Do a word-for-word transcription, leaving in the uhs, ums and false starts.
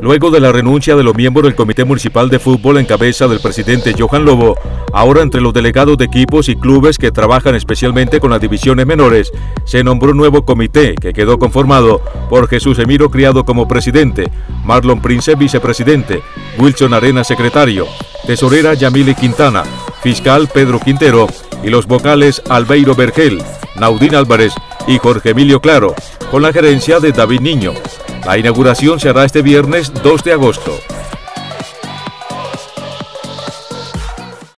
Luego de la renuncia de los miembros del Comité Municipal de Fútbol en cabeza del presidente Johan Lobo, ahora entre los delegados de equipos y clubes que trabajan especialmente con las divisiones menores, se nombró un nuevo comité que quedó conformado por Jesús Emiro Criado como presidente, Marlon Prince vicepresidente, Wilson Arena secretario, tesorera Yamile Quintana, fiscal Pedro Quintero y los vocales Albeiro Vergel, Naudín Álvarez y Jorge Emilio Claro, con la gerencia de David Niño. La inauguración se hará este viernes dos de agosto.